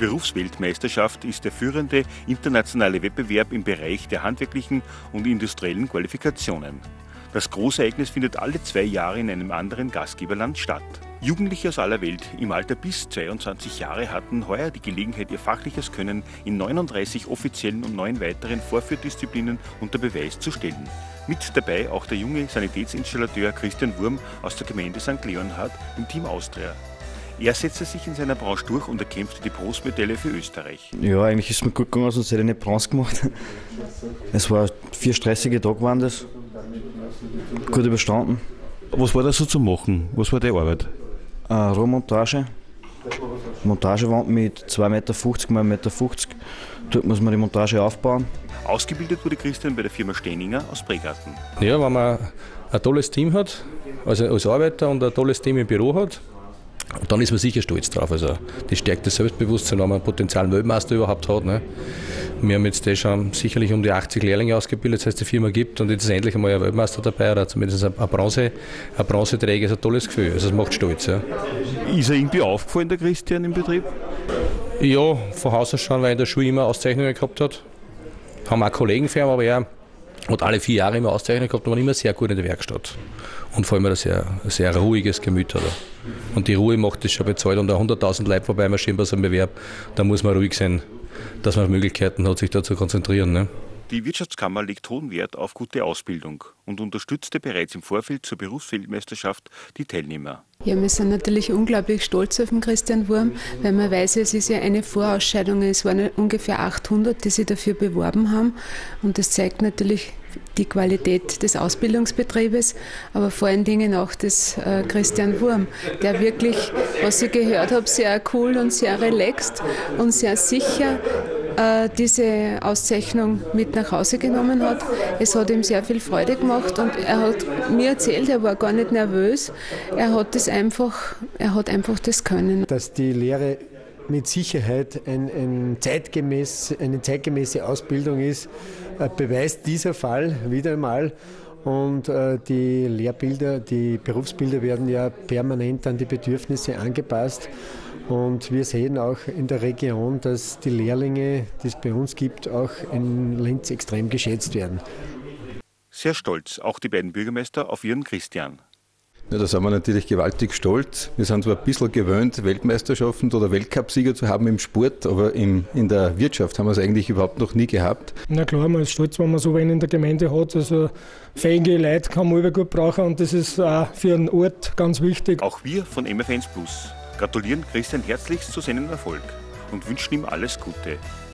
Berufsweltmeisterschaft ist der führende internationale Wettbewerb im Bereich der handwerklichen und industriellen Qualifikationen. Das Großereignis findet alle 2 Jahre in einem anderen Gastgeberland statt. Jugendliche aus aller Welt im Alter bis 22 Jahre hatten heuer die Gelegenheit, ihr fachliches Können in 39 offiziellen und 9 weiteren Vorführdisziplinen unter Beweis zu stellen. Mit dabei auch der junge Sanitätsinstallateur Christian Wurm aus der Gemeinde St. Leonhard im Team Austria. Er setzte sich in seiner Branche durch und erkämpfte die Bronzemedaille für Österreich. Ja, eigentlich ist es mir gut gegangen, sonst hätte ich nicht Bronze gemacht. Es war 4 stressige Tage waren das. Gut überstanden. Was war da so zu machen? Was war die Arbeit? Rohmontage. Montagewand mit 2,50 Meter x 1,50 Meter. Dort muss man die Montage aufbauen. Ausgebildet wurde Christian bei der Firma Steininger aus Pregarten. Ja, wenn man ein tolles Team hat, also als Arbeiter und ein tolles Team im Büro hat, dann ist man sicher stolz drauf. Also das stärkt das Selbstbewusstsein, wenn man einen potenziellen Weltmeister überhaupt hat. Ne? Wir haben jetzt schon sicherlich um die 80 Lehrlinge ausgebildet, das heißt die Firma gibt und jetzt ist endlich einmal ein Weltmeister dabei oder zumindest ein Bronzeträger, ist ein tolles Gefühl. Also es macht stolz. Ja. Ist er irgendwie aufgefallen, der Christian, im Betrieb? Ja, von Haus aus schon, weil er in der Schule immer Auszeichnungen gehabt hat. Haben auch Kollegen für ihn, aber er hat alle 4 Jahre immer Auszeichnungen gehabt und war immer sehr gut in der Werkstatt. Und vor allem ein sehr ruhiges Gemüt hat er. Und die Ruhe macht das schon bezahlt. Und da 100.000 Leute vorbeimarschieren bei so einem Bewerb, da muss man ruhig sein, dass man Möglichkeiten hat, sich da zu konzentrieren. Ne? Die Wirtschaftskammer legt hohen Wert auf gute Ausbildung und unterstützte bereits im Vorfeld zur Berufsweltmeisterschaft die Teilnehmer. Ja, wir sind natürlich unglaublich stolz auf den Christian Wurm, weil man weiß, es ist ja eine Vorausscheidung, es waren ungefähr 800, die sich dafür beworben haben und das zeigt natürlich die Qualität des Ausbildungsbetriebes, aber vor allen Dingen auch des Christian Wurm, der wirklich, was ich gehört habe, sehr cool und sehr relaxed und sehr sicher diese Auszeichnung mit nach Hause genommen hat. Es hat ihm sehr viel Freude gemacht und er hat mir erzählt, er war gar nicht nervös. Er hat einfach das Können. Dass die Lehre mit Sicherheit eine zeitgemäße Ausbildung ist, beweist dieser Fall wieder einmal. Und die Lehrbilder, die Berufsbilder werden ja permanent an die Bedürfnisse angepasst. Und wir sehen auch in der Region, dass die Lehrlinge, die es bei uns gibt, auch in Linz extrem geschätzt werden. Sehr stolz, auch die beiden Bürgermeister, auf ihren Christian. Ja, da sind wir natürlich gewaltig stolz. Wir sind zwar ein bisschen gewöhnt, Weltmeisterschaften oder Weltcupsieger zu haben im Sport, aber in der Wirtschaft haben wir es eigentlich überhaupt noch nie gehabt. Na klar, man ist stolz, wenn man so einen in der Gemeinde hat. Also fähige Leute kann man immer gut brauchen und das ist auch für einen Ort ganz wichtig. Auch wir von MFN Plus gratulieren Christian herzlichst zu seinem Erfolg und wünschen ihm alles Gute.